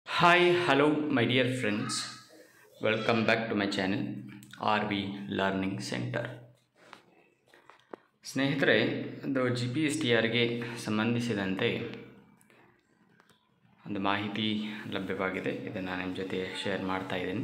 Hi, hello, my dear friends. Welcome back to my channel RV Learning Center. ಸ್ನೇಹಿತರೆ, ಒಂದು Gpstrಗೆ ಸಂಬಂಧಿಸಿದಂತೆ ಒಂದು ಮಾಹಿತಿ ಲಭ್ಯವಾಗಿದೆ. ಇದನ್ನು ನಿಮ್ಮ ಜೊತೆ ಶೇರ್ ಮಾಡ್ತಾ ಇದ್ದೀನಿ.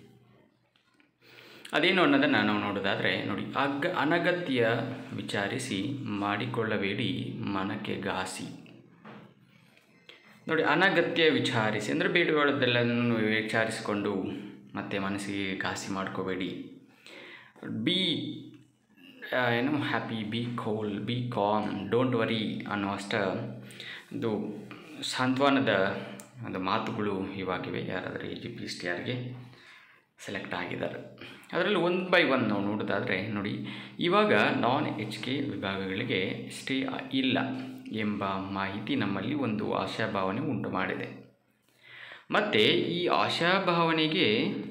ಅದೇನು ಅನ್ನೋದನ್ನು ನಾವು ನೋಡೋದಾದರೆ ನೋಡಿ, ಅನಗತ್ಯ ವಿಚಾರಿಸಿ ಮಾಡಿಕೊಳ್ಳಬೇಡಿ ಮನಕ್ಕೆ ಘಾಸಿ. ನೋಡಿ, ಅನಗತ್ಯ ವಿಚಾರಿಸಿ ಅಂದರೆ ಬೇಡವಾದದ್ದೆಲ್ಲನೂ ವಿಚಾರಿಸಿಕೊಂಡು ಮತ್ತೆ ಮನಸ್ಸಿಗೆ ಘಾಸಿ ಮಾಡ್ಕೋಬೇಡಿ. Be happy, be cool, be calm, don't worry ಅನ್ನುವಷ್ಟ ಒಂದು ಸಾಂತ್ವನದ ಒಂದು ಮಾತುಗಳು ಇವಾಗಿವೆ. ಯಾರಾದರೂ Gpstrಗೆ ಸೆಲೆಕ್ಟ್ ಆಗಿದ್ದಾರೆ. ಅದರಲ್ಲಿ 1 by 1 ನಾವು ನೋಡೋದಾದರೆ ನೋಡಿ, ಇವಾಗ ನಾನ್ HK ವಿಭಾಗಗಳಿಗೆ ಸ್ಟೇ ಇಲ್ಲ ಎಂಬ ಮಾಹಿತಿ ನಮ್ಮಲ್ಲಿ ಒಂದು ಆಶಾಭಾವನೆ ಉಂಟು ಮಾಡಿದೆ. ಮತ್ತು ಈ ಆಶಾಭಾವನೆಗೆ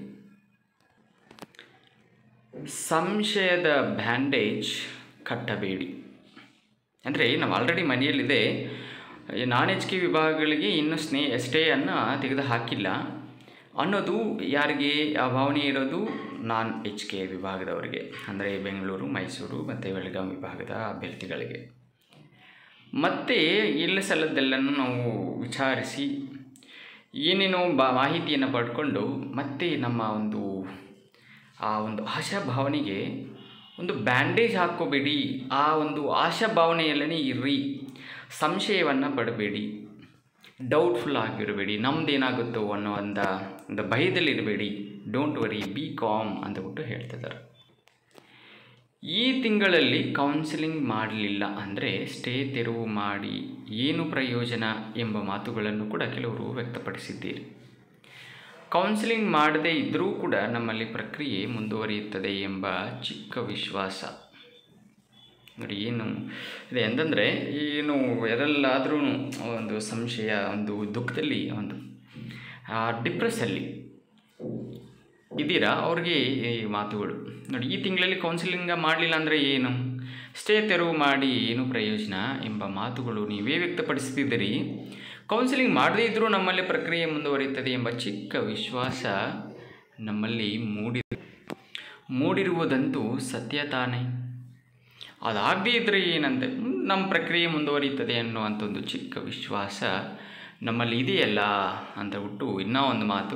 ಸಂಶಯದ ಬ್ಯಾಂಡೇಜ್ ಕಟ್ಟಬೇಡಿ. ಅಂದರೆ ನಾವು ಆಲ್ರೆಡಿ ಮನೆಯಲ್ಲಿದೆ, ನಾನ್ HK ವಿಭಾಗಗಳಿಗೆ ಇನ್ನೂ ಸ್ಟೇಯನ್ನು ತೆಗೆದು ಹಾಕಿಲ್ಲ ಅನ್ನೋದು ಯಾರಿಗೆ ಆ ಭಾವನೆ ಇರೋದು? ನಾನ್ HK ವಿಭಾಗದವರಿಗೆ, ಅಂದರೆ ಬೆಂಗಳೂರು, ಮೈಸೂರು ಮತ್ತು ಬೆಳಗಾವಿ ವಿಭಾಗದ ಅಭ್ಯರ್ಥಿಗಳಿಗೆ. ಮತ್ತು ಇಲ್ಲ ಸಲ್ಲದ್ದೆಲ್ಲನೂ ನಾವು ವಿಚಾರಿಸಿ ಏನೇನೋ ಮಾಹಿತಿಯನ್ನು ಪಡ್ಕೊಂಡು ಮತ್ತೆ ನಮ್ಮ ಒಂದು ಆಶಾಭಾವನೆಗೆ ಒಂದು ಬ್ಯಾಂಡೇಜ್ ಹಾಕ್ಕೋಬೇಡಿ. ಆ ಒಂದು ಆಶಾಭಾವನೆಯಲ್ಲೇ ಇರ್ರಿ, ಸಂಶಯವನ್ನು ಪಡಬೇಡಿ, ಡೌಟ್ಫುಲ್ ಆಗಿರಬೇಡಿ, ನಮ್ಮದೇನಾಗುತ್ತೋ ಅನ್ನೋ ಒಂದು ಭಯದಲ್ಲಿರಬೇಡಿ. ಡೋಂಟ್ ವರಿ, ಬಿ ಕಾಮ್ ಅಂತಬಿಟ್ಟು ಹೇಳ್ತಿದ್ದಾರೆ. ಈ ತಿಂಗಳಲ್ಲಿ ಕೌನ್ಸಿಲಿಂಗ್ ಮಾಡಲಿಲ್ಲ ಅಂದರೆ ಸ್ಟೇ ತೆರವು ಮಾಡಿ ಏನು ಪ್ರಯೋಜನ ಎಂಬ ಮಾತುಗಳನ್ನು ಕೂಡ ಕೆಲವರು ವ್ಯಕ್ತಪಡಿಸಿದ್ದೀರಿ. ಕೌನ್ಸಿಲಿಂಗ್ ಮಾಡದೇ ಇದ್ದರೂ ಕೂಡ ನಮ್ಮಲ್ಲಿ ಪ್ರಕ್ರಿಯೆ ಮುಂದುವರಿಯುತ್ತದೆ ಎಂಬ ಚಿಕ್ಕ ವಿಶ್ವಾಸ. ನೋಡಿ, ಏನು ಇದೆ ಅಂತಂದರೆ, ಏನು ಯಾರೆಲ್ಲಾದ್ರೂ ಒಂದು ಸಂಶಯ, ಒಂದು ದುಃಖದಲ್ಲಿ, ಒಂದು ಡಿಪ್ರೆಸ್ಸಲ್ಲಿ ಇದ್ದೀರಾ, ಅವ್ರಿಗೆ ಈ ಮಾತುಗಳು ನೋಡಿ. ಈ ತಿಂಗಳಲ್ಲಿ ಕೌನ್ಸಿಲಿಂಗ್ ಮಾಡಲಿಲ್ಲ ಅಂದರೆ ಏನು, ಸ್ಟೇ ತೆರವು ಮಾಡಿ ಏನು ಪ್ರಯೋಜನ ಎಂಬ ಮಾತುಗಳು ನೀವೇ ವ್ಯಕ್ತಪಡಿಸ್ತಿದ್ದೀರಿ. ಕೌನ್ಸಿಲಿಂಗ್ ಮಾಡದೇ ಇದ್ದರೂ ನಮ್ಮಲ್ಲಿ ಪ್ರಕ್ರಿಯೆ ಮುಂದುವರಿಯುತ್ತದೆ ಎಂಬ ಚಿಕ್ಕ ವಿಶ್ವಾಸ ನಮ್ಮಲ್ಲಿ ಮೂಡಿರುವುದಂತೂ ಸತ್ಯ ತಾನೇ. ಅದಾಗದೇ ಇದ್ದರೆ ಏನಂತೆ, ನಮ್ಮ ಪ್ರಕ್ರಿಯೆ ಮುಂದುವರಿಯುತ್ತದೆ ಅನ್ನುವಂಥ ಒಂದು ಚಿಕ್ಕ ವಿಶ್ವಾಸ ನಮ್ಮಲ್ಲಿ ಇದೆಯಲ್ಲ ಅಂತ ಬಿಟ್ಟು ಇನ್ನೂ ಒಂದು ಮಾತು.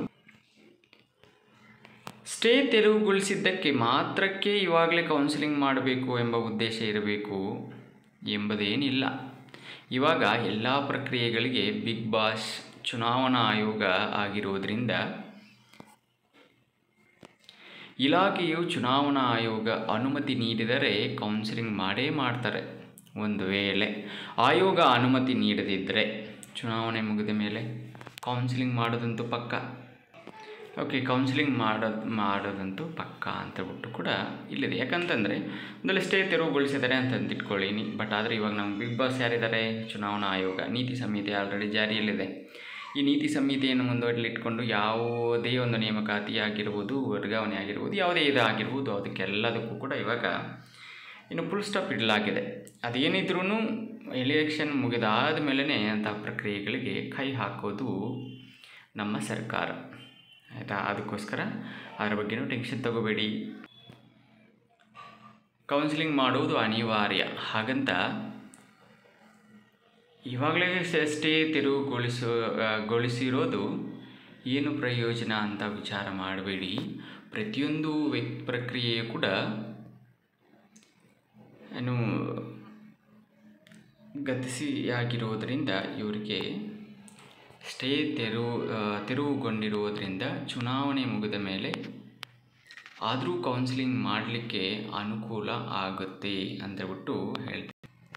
ಸ್ಟೇ ತೆರವುಗೊಳಿಸಿದ್ದಕ್ಕೆ ಮಾತ್ರಕ್ಕೆ ಇವಾಗಲೇ ಕೌನ್ಸಿಲಿಂಗ್ ಮಾಡಬೇಕು ಎಂಬ ಉದ್ದೇಶ ಇರಬೇಕು ಎಂಬುದೇನಿಲ್ಲ. ಇವಾಗ ಎಲ್ಲ ಪ್ರಕ್ರಿಯೆಗಳಿಗೆ ಬಿಗ್ ಬಾಸ್ ಚುನಾವಣಾ ಆಯೋಗ ಆಗಿರೋದ್ರಿಂದ ಇಲಾಖೆಯು ಚುನಾವಣಾ ಆಯೋಗ ಅನುಮತಿ ನೀಡಿದರೆ ಕೌನ್ಸಿಲಿಂಗ್ ಮಾಡೇ ಮಾಡ್ತಾರೆ. ಒಂದು ವೇಳೆ ಆಯೋಗ ಅನುಮತಿ ನೀಡದಿದ್ದರೆ ಚುನಾವಣೆ ಮುಗಿದ ಮೇಲೆ ಕೌನ್ಸಿಲಿಂಗ್ ಮಾಡೋದಂತೂ ಪಕ್ಕ. ಓಕೆ, ಕೌನ್ಸಿಲಿಂಗ್ ಮಾಡೋದಂತೂ ಪಕ್ಕ ಅಂತ ಬಿಟ್ಟು ಕೂಡ ಇಲ್ಲಿದೆ. ಯಾಕಂತಂದರೆ ಒಂದೆಲ್ಲ ಸ್ಟೇ ತೆರವುಗೊಳಿಸಿದ್ದಾರೆ ಅಂತ ಇಟ್ಕೊಳ್ಳಿ, ಬಟ್ ಆದರೆ ಇವಾಗ ನಮ್ಮ ಬಿಗ್ ಬಾಸ್ ಯಾರಿದ್ದಾರೆ? ಚುನಾವಣಾ ಆಯೋಗ. ನೀತಿ ಸಂಹಿತೆ ಆಲ್ರೆಡಿ ಜಾರಿಯಲ್ಲಿದೆ. ಈ ನೀತಿ ಸಂಹಿತೆಯನ್ನು ಮುಂದುವರಿಲಿಟ್ಕೊಂಡು ಯಾವುದೇ ಒಂದು ನೇಮಕಾತಿ ಆಗಿರ್ಬೋದು, ವರ್ಗಾವಣೆ ಆಗಿರ್ಬೋದು, ಯಾವುದೇ ಆಗಿರ್ಬೋದು, ಅದಕ್ಕೆಲ್ಲದಕ್ಕೂ ಕೂಡ ಇವಾಗ ಇನ್ನು ಫುಲ್ ಸ್ಟಾಪ್ ಇಡಲಾಗಿದೆ. ಅದೇನಿದ್ರೂ ಎಲೆಕ್ಷನ್ ಮುಗಿದಾದ ಮೇಲೇ ಅಂಥ ಪ್ರಕ್ರಿಯೆಗಳಿಗೆ ಕೈ ಹಾಕೋದು ನಮ್ಮ ಸರ್ಕಾರ, ಆಯಿತಾ? ಅದಕ್ಕೋಸ್ಕರ ಅದರ ಬಗ್ಗೆನೂ ಟೆನ್ಷನ್ ತಗೋಬೇಡಿ. ಕೌನ್ಸಿಲಿಂಗ್ ಮಾಡುವುದು ಅನಿವಾರ್ಯ. ಹಾಗಂತ ಇವಾಗಲೇ ಸ್ಟೇ ತೆರವುಗೊಳಿಸಿರೋದು ಏನು ಪ್ರಯೋಜನ ಅಂತ ವಿಚಾರ ಮಾಡಬೇಡಿ. ಪ್ರತಿಯೊಂದು ಪ್ರಕ್ರಿಯೆಯು ಕೂಡ ಏನು ಗತಿಸಿಯಾಗಿರೋದರಿಂದ ಇವರಿಗೆ ಸ್ಟೇ ತೆರವುಗೊಂಡಿರುವುದರಿಂದ ಚುನಾವಣೆ ಮುಗಿದ ಮೇಲೆ ಆದರೂ ಕೌನ್ಸಿಲಿಂಗ್ ಮಾಡಲಿಕ್ಕೆ ಅನುಕೂಲ ಆಗುತ್ತೆ ಅಂತಬಿಟ್ಟು ಹೇಳ್ತಾರೆ.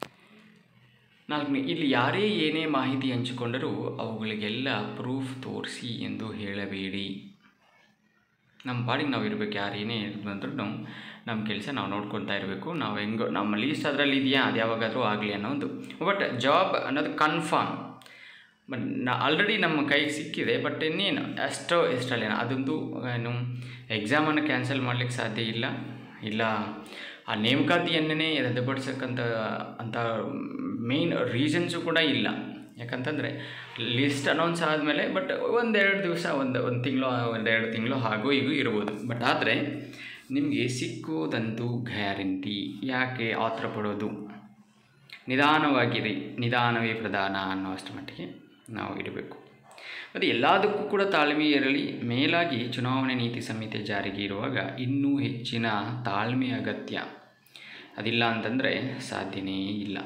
4ನೇ, ಇಲ್ಲಿ ಯಾರೇ ಏನೇ ಮಾಹಿತಿ ಹಂಚಿಕೊಂಡರೂ ಅವುಗಳಿಗೆಲ್ಲ ಪ್ರೂಫ್ ತೋರಿಸಿ ಎಂದು ಹೇಳಬೇಡಿ. ನಮ್ಮ ಪಾಡಿಗೆ ನಾವು ಇರಬೇಕು. ಯಾರು ಏನೇ ಬಂದರೂ ನಮ್ಮ ಕೆಲಸ ನಾವು ನೋಡ್ಕೊತಾ ಇರಬೇಕು. ನಾವು ಹೆಂಗೋ ನಮ್ಮ ಲೀಸ್ಟ್ ಅದರಲ್ಲಿ ಇದೆಯಾ, ಅದು ಯಾವಾಗಾದರೂ ಆಗಲಿ ಅನ್ನೋದು. ಬಟ್ ಜಾಬ್ ಅನ್ನೋದು ಕನ್ಫರ್ಮ್. ಬಟ್ ಆಲ್ರೆಡಿ ನಮ್ಮ ಕೈಗೆ ಸಿಕ್ಕಿದೆ. ಬಟ್ ಇನ್ನೇನು ಎಷ್ಟಲ್ಲೇನು ಅದಂತೂ ಏನು ಎಕ್ಸಾಮನ್ನು ಕ್ಯಾನ್ಸಲ್ ಮಾಡಲಿಕ್ಕೆ ಸಾಧ್ಯ ಇಲ್ಲ. ಆ ನೇಮಕಾತಿಯನ್ನೇ ರದ್ದುಪಡಿಸಕ್ಕಂಥ ಮೇನ್ ರೀಸನ್ಸು ಕೂಡ ಇಲ್ಲ. ಯಾಕಂತಂದರೆ ಲಿಸ್ಟ್ ಅನೌನ್ಸ್ ಆದಮೇಲೆ ಬಟ್ ಒಂದೆರಡು ದಿವಸ ಒಂದು ತಿಂಗಳು ಒಂದೆರಡು ತಿಂಗಳು ಹಾಗೂ ಹೀಗೂ ಇರ್ಬೋದು. ಬಟ್ ಆದರೆ ನಿಮಗೆ ಸಿಕ್ಕೋದಂತೂ ಗ್ಯಾರಂಟಿ. ಯಾಕೆ ಆತರ ಪಡೋದು? ನಿಧಾನವಾಗಿರಿ, ನಿಧಾನವೇ ಪ್ರಧಾನ ಅನ್ನೋಷ್ಟು ಮಟ್ಟಿಗೆ ನಾವು ಇಡಬೇಕು. ಮತ್ತು ಎಲ್ಲದಕ್ಕೂ ಕೂಡ ತಾಳ್ಮೆ ಇರಲಿ. ಮೇಲಾಗಿ ಚುನಾವಣೆ ನೀತಿ ಸಂಹಿತೆ ಜಾರಿಗೆ ಇರುವಾಗ ಇನ್ನೂ ಹೆಚ್ಚಿನ ತಾಳ್ಮೆ ಅಗತ್ಯ. ಅದಿಲ್ಲ ಅಂತಂದರೆ ಸಾಧ್ಯನೇ ಇಲ್ಲ.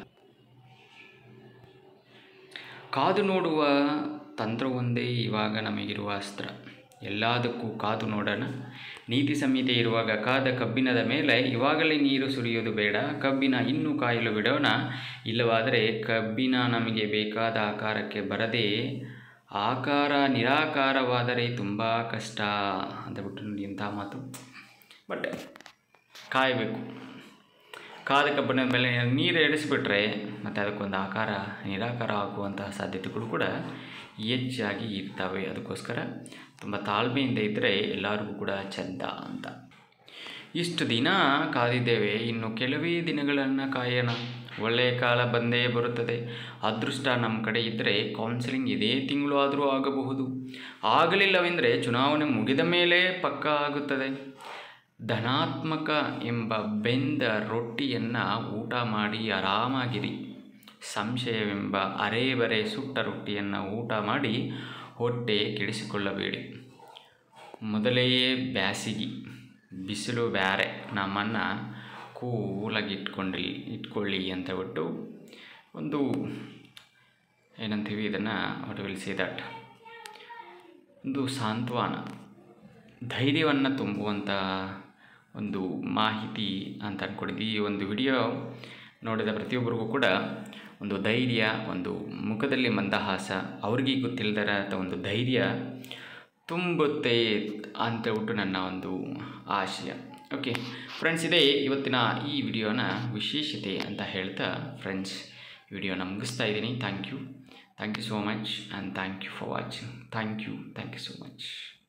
ಕಾದು ನೋಡುವ ತಂತ್ರವೊಂದೇ ಇವಾಗ ನಮಗಿರುವ ಅಸ್ತ್ರ. ಎಲ್ಲದಕ್ಕೂ ಕಾದು ನೋಡೋಣ. ನೀತಿ ಸಂಹಿತೆ ಇರುವಾಗ ಕಾದ ಕಬ್ಬಿಣದ ಮೇಲೆ ಇವಾಗಲೇ ನೀರು ಸುರಿಯೋದು ಬೇಡ. ಕಬ್ಬಿನ ಇನ್ನೂ ಕಾಯಲು ಬಿಡೋಣ. ಇಲ್ಲವಾದರೆ ಕಬ್ಬಿನ ನಮಗೆ ಬೇಕಾದ ಆಕಾರಕ್ಕೆ ಬರದೆ ಆಕಾರ ನಿರಾಕಾರವಾದರೆ ತುಂಬ ಕಷ್ಟ ಅಂತ ಬಿಟ್ಟು ನೋಡಿ ಎಂಥ ಮಾತು. ಬಟ್ ಕಾಯಬೇಕು. ಕಾದ ಕಬ್ಬಿಣದ ಮೇಲೆ ನೀರು ಎಡಿಸ್ಬಿಟ್ರೆ ಮತ್ತು ಅದಕ್ಕೊಂದು ಆಕಾರ ನಿರಾಕಾರ ಆಗುವಂತಹ ಸಾಧ್ಯತೆಗಳು ಕೂಡ ಹೆಚ್ಚಾಗಿ ಇರ್ತವೆ. ಅದಕ್ಕೋಸ್ಕರ ತುಂಬ ತಾಳ್ಮೆಯಿಂದ ಇದ್ದರೆ ಎಲ್ಲರಿಗೂ ಕೂಡ ಚೆಂದ ಅಂತ. ಇಷ್ಟು ದಿನ ಕಾದಿದ್ದೇವೆ, ಇನ್ನು ಕೆಲವೇ ದಿನಗಳನ್ನು ಕಾಯೋಣ. ಒಳ್ಳೆಯ ಕಾಲ ಬಂದೇ ಬರುತ್ತದೆ. ಅದೃಷ್ಟ ನಮ್ಮ ಕಡೆ ಇದ್ದರೆ ಕೌನ್ಸಿಲಿಂಗ್ ಇದೇ ತಿಂಗಳು ಆದರೂ ಆಗಬಹುದು. ಆಗಲಿಲ್ಲವೆಂದರೆ ಚುನಾವಣೆ ಮುಗಿದ ಮೇಲೆ ಪಕ್ಕಾ ಆಗುತ್ತದೆ. ಧನಾತ್ಮಕ ಎಂಬ ಬೆಂದ ರೊಟ್ಟಿಯನ್ನು ಊಟ ಮಾಡಿ ಆರಾಮಾಗಿರಿ. ಸಂಶಯವೆಂಬ ಅರೆಬರೆ ಸುಟ್ಟ ರೊಟ್ಟಿಯನ್ನು ಊಟ ಮಾಡಿ ಹೊಟ್ಟೆ ಕೆಡಿಸಿಕೊಳ್ಳಬೇಡಿ. ಮೊದಲೇ ಬ್ಯಾಸಿಗೆ, ಬಿಸಿಲು ಬ್ಯಾರೆ, ನಮ್ಮನ್ನು ಕೂಲಾಗಿ ಇಟ್ಕೊಳ್ಳಿ ಅಂತ ಬಿಟ್ಟು ಒಂದು ಏನಂತೀವಿ ಇದನ್ನು ವಾಟ್ ವಿಲ್ ಸೇ ದಟ್, ಒಂದು ಸಾಂತ್ವನ, ಧೈರ್ಯವನ್ನು ತುಂಬುವಂಥ ಒಂದು ಮಾಹಿತಿ ಅಂತ ಅಂದ್ಕೊಂಡಿದ್ವಿ. ಈ ಒಂದು ವಿಡಿಯೋ ನೋಡಿದ ಪ್ರತಿಯೊಬ್ಬರಿಗೂ ಕೂಡ ಒಂದು ಧೈರ್ಯ, ಒಂದು ಮುಖದಲ್ಲಿ ಮಂದಹಾಸ, ಅವ್ರಿಗೆ ಗೊತ್ತಿಲ್ಲದರ ಒಂದು ಧೈರ್ಯ ತುಂಬುತ್ತೆ ಅಂತೇಳ್ಬಿಟ್ಟು ನನ್ನ ಒಂದು ಆಶಯ. ಓಕೆ ಫ್ರೆಂಡ್ಸ್, ಇದೇ ಇವತ್ತಿನ ಈ ವಿಡಿಯೋನ ವಿಶೇಷತೆ ಅಂತ ಹೇಳ್ತಾ ಫ್ರೆಂಡ್ಸ್ ವಿಡಿಯೋನ ಮುಗಿಸ್ತಾ ಇದ್ದೀನಿ. Thank you so much and thank you for watching. Thank you so much.